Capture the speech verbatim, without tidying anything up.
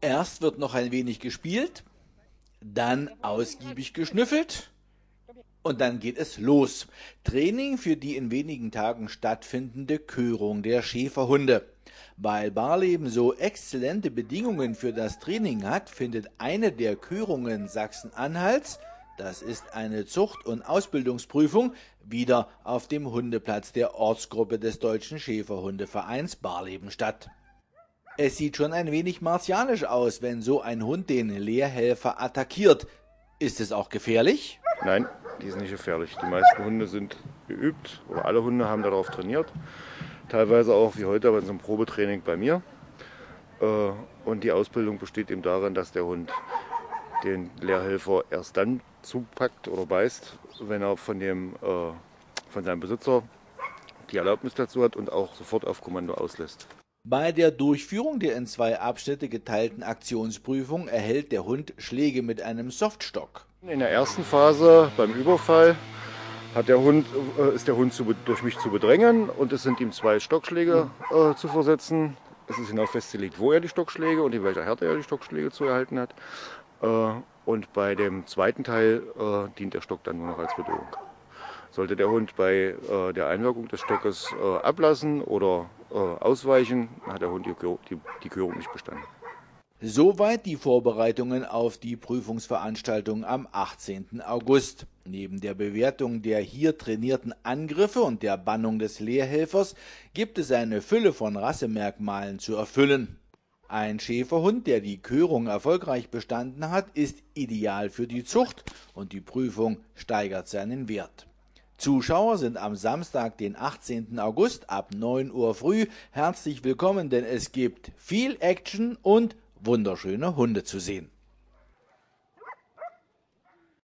Erst wird noch ein wenig gespielt, dann ausgiebig geschnüffelt und dann geht es los. Training für die in wenigen Tagen stattfindende Körung der Schäferhunde. Weil Barleben so exzellente Bedingungen für das Training hat, findet eine der Körungen Sachsen-Anhalts, das ist eine Zucht- und Ausbildungsprüfung, wieder auf dem Hundeplatz der Ortsgruppe des Deutschen Schäferhundevereins Barleben statt. Es sieht schon ein wenig martialisch aus, wenn so ein Hund den Lehrhelfer attackiert. Ist es auch gefährlich? Nein, die ist nicht gefährlich. Die meisten Hunde sind geübt, oder alle Hunde haben darauf trainiert. Teilweise auch wie heute bei unserem Probetraining bei mir. Und die Ausbildung besteht eben darin, dass der Hund den Lehrhelfer erst dann zupackt oder beißt, wenn er von, dem, von seinem Besitzer die Erlaubnis dazu hat und auch sofort auf Kommando auslässt. Bei der Durchführung der in zwei Abschnitte geteilten Aktionsprüfung erhält der Hund Schläge mit einem Softstock. In der ersten Phase beim Überfall hat der Hund, äh, ist der Hund zu, durch mich zu bedrängen und es sind ihm zwei Stockschläge äh, zu versetzen. Es ist genau festgelegt, wo er die Stockschläge und in welcher Härte er die Stockschläge zu erhalten hat. Äh, und bei dem zweiten Teil äh, dient der Stock dann nur noch als Bedrohung. Sollte der Hund bei äh, der Einwirkung des Stockes äh, ablassen oder äh, ausweichen, hat der Hund die, die, die Körung nicht bestanden. Soweit die Vorbereitungen auf die Prüfungsveranstaltung am achtzehnten August. Neben der Bewertung der hier trainierten Angriffe und der Bannung des Lehrhelfers gibt es eine Fülle von Rassemerkmalen zu erfüllen. Ein Schäferhund, der die Körung erfolgreich bestanden hat, ist ideal für die Zucht und die Prüfung steigert seinen Wert. Zuschauer sind am Samstag, den achtzehnten August ab neun Uhr früh herzlich willkommen, denn es gibt viel Action und wunderschöne Hunde zu sehen.